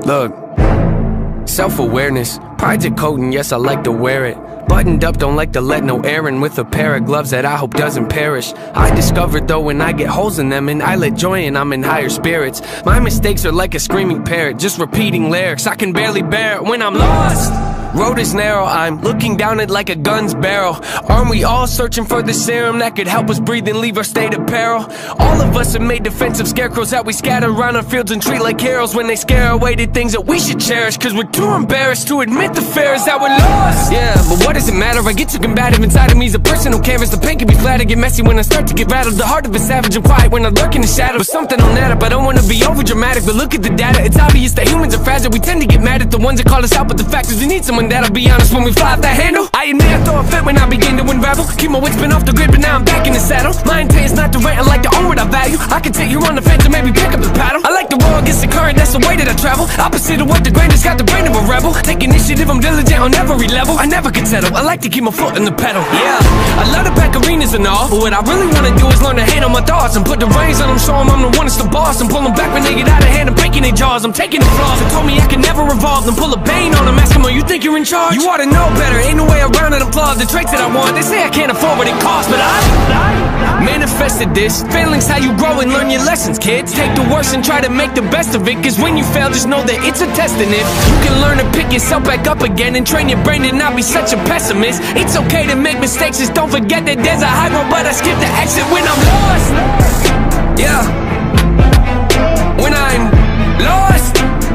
Look, self-awareness, pride's a coat and yes I like to wear it. Buttoned up, don't like to let no air in, with a pair of gloves that I hope doesn't perish. I discovered though when I get holes in them and I let joy in, I'm in higher spirits. My mistakes are like a screaming parrot, just repeating lyrics I can barely bear it when I'm lost. Road is narrow, I'm looking down it like a gun's barrel. Aren't we all searching for the serum that could help us breathe and leave our state of peril? All of us have made defensive scarecrows that we scatter around our fields and treat like heroes when they scare away the things that we should cherish, cause we're too embarrassed to admit the fear is that we're lost. Yeah, but what does it matter? I get too combative inside of me, is a personal canvas. The pain can be flat, I get messy when I start to get rattled. The heart of a savage and quiet when I lurk in the shadow. But something on that up, I don't wanna be over dramatic, but look at the data, it's obvious that humans are fragile. We tend to get mad at the ones that call us out, but the fact is we need someone that'll be honest when we fly off that handle. I admit I throw a fit when I begin to unravel. Keep my wits been off the grid, but now I'm back in the saddle. My intent is not to rant, I like to own what I value. I can take you on the fence and maybe pick up the paddle. I like to roll against the current, that's the way that I travel. Opposite of what the grain has got the brain of a rebel. Take initiative, I'm diligent on every level. I never can settle, I like to keep my foot in the pedal. Yeah, I love to pack arenas and all, but what I really wanna do is learn to handle my thoughts and put the reins on them, show them I'm the one that's the boss, and pull them back when they get out of hand and breaking their jaws. I'm taking the flaws, they told me I can never revolve, then pull a bane on them, ask them, oh, you think you're in charge? You ought to know better, ain't no way around it. I'm flawed, the traits that I want, they say I can't afford what it costs, but I manifested this. Failing's how you grow and learn your lessons, kids. Take the worst and try to make the best of it, cause when you fail, just know that it's a test. And if you can learn to pick yourself back up again and train your brain to not be such a pessimist, it's okay to make mistakes, just don't forget that there's a high road, but I skip the exit when I'm lost. Yeah, when I'm lost,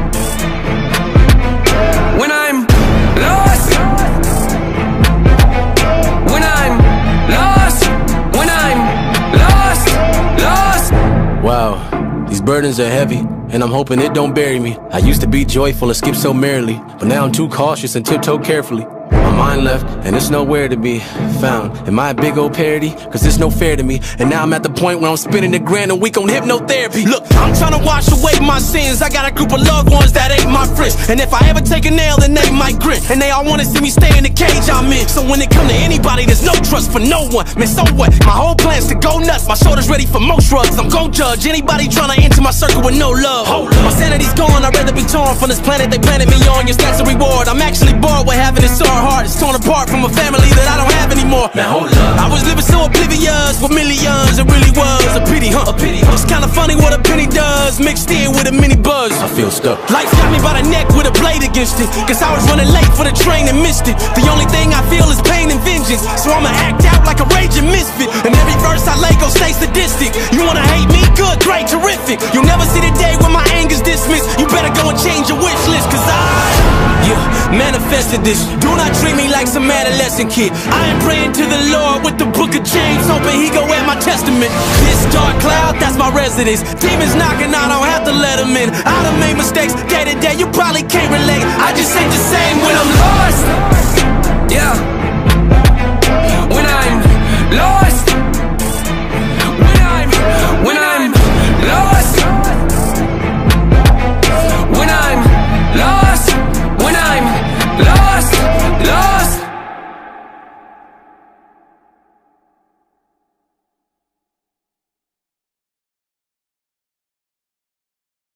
when I'm lost, when I'm lost, when I'm lost, lost. Wow, these burdens are heavy, and I'm hoping it don't bury me. I used to be joyful and skip so merrily, but now I'm too cautious and tiptoe carefully. My mind left, and it's nowhere to be found. Am I a big old parody? Cause it's no fair to me. And now I'm at the point where I'm spending $1,000 a week on hypnotherapy. Look, I'm trying to wash away my sins. I got a group of loved ones that ain't my friends, and if I ever take a nail, then they might grin. And they all wanna see me stay in the cage I'm in. So when it come to anybody, there's no trust for no one. Man, so what? My whole plan's to go nuts. My shoulder's ready for most drugs. I'm gon' judge anybody trying to enter my circle with no love. My sanity's gone, I'd rather be torn from this planet they planted me on. Your stats a reward. I'm actually bored with having this sore heart. It's torn apart from a family that I don't have anymore. Man, hold up. I was living so oblivious with millions, it really was a pity, huh? A pity, huh? It's kinda funny what a penny does, mixed in with a mini buzz. I feel stuck. Life got me by the neck with a blade against it, cause I was running late for the train and missed it. The only thing I feel is pain and vengeance, so I'ma act out like a raging misfit. And every verse I lay gon' stay sadistic. You wanna hate me? Good, great, terrific. You'll never see the day when my anger's dismissed. You better go and change your wish list, cause manifested this. Do not treat me like some adolescent kid. I am praying to the Lord with the book of James, hoping he go at my testament. This dark cloud, that's my residence. Demons knocking, I don't have to let them in. I done made mistakes day to day, you probably can't relate.